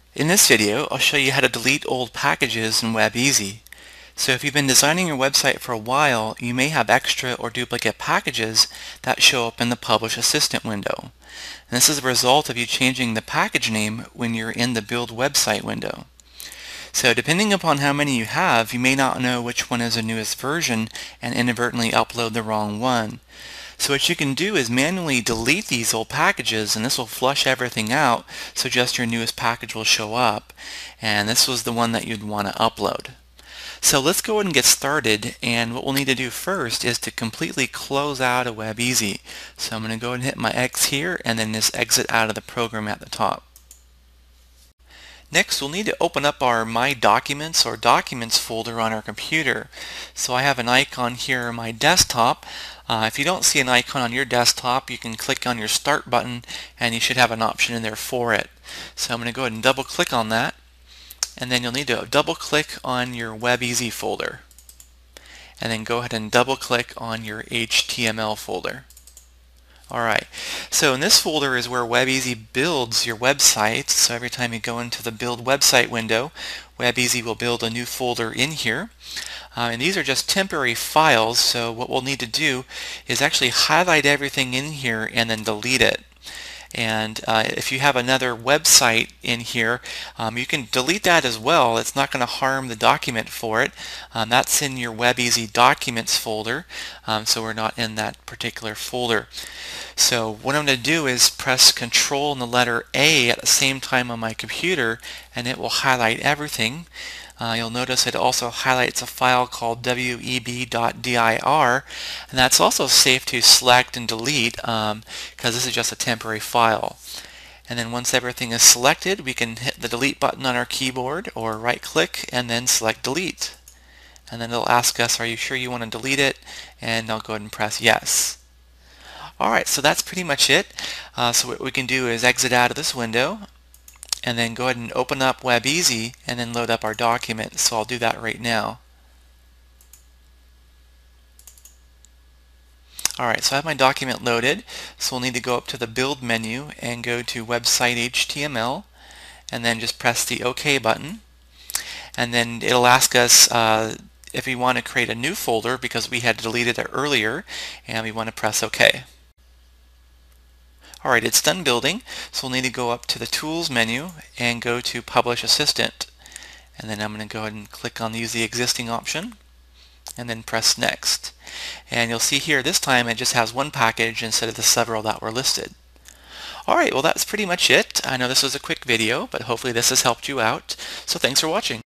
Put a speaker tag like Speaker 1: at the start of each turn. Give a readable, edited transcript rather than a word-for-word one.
Speaker 1: In this video, I'll show you how to delete old packages in WebEasy. So if you've been designing your website for a while, you may have extra or duplicate packages that show up in the Publish Assistant window. And this is a result of you changing the package name when you're in the Build Website window. So depending upon how many you have, you may not know which one is the newest version and inadvertently upload the wrong one. So what you can do is manually delete these old packages, and this will flush everything out so just your newest package will show up. And this was the one that you'd want to upload. So let's go ahead and get started, and what we'll need to do first is to completely close out of WebEasy. So I'm going to go ahead and hit my X here and then just exit out of the program at the top. Next, we'll need to open up our My Documents or Documents folder on our computer. So I have an icon here on my desktop. If you don't see an icon on your desktop, you can click on your Start button and you should have an option in there for it. So I'm going to go ahead and double click on that, and then you'll need to double click on your WebEasy folder, and then go ahead and double click on your HTML folder. Alright, so in this folder is where WebEasy builds your website. So every time you go into the Build Website window, WebEasy will build a new folder in here. And these are just temporary files, so what we'll need to do is actually highlight everything in here and then delete it. And if you have another website in here, you can delete that as well. It's not going to harm the document for it. That's in your WebEasy Documents folder, so we're not in that particular folder. So what I'm going to do is press Control and the letter A at the same time on my computer, and it will highlight everything. You'll notice it also highlights a file called web.dir, and that's also safe to select and delete because this is just a temporary file. And then once everything is selected, we can hit the delete button on our keyboard or right click and then select delete. And then it'll ask us, are you sure you want to delete it? And I'll go ahead and press yes. Alright, so that's pretty much it. So what we can do is exit out of this window and then go ahead and open up WebEasy and then load up our document. So I'll do that right now. Alright, so I have my document loaded, so we'll need to go up to the Build menu and go to Website HTML and then just press the OK button. And then it'll ask us if we want to create a new folder because we had deleted it earlier, and we want to press OK. Alright, it's done building, so we'll need to go up to the Tools menu and go to Publish Assistant. And then I'm going to go ahead and click on Use the Existing option and then press Next. And you'll see here this time it just has one package instead of the several that were listed. Alright, well that's pretty much it. I know this was a quick video, but hopefully this has helped you out. So thanks for watching.